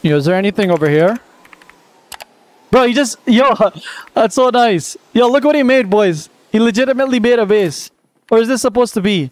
Yo, is there anything over here? Bro, he just... Yo, that's so nice. Yo, look what he made, boys. He legitimately made a base. Or is this supposed to be?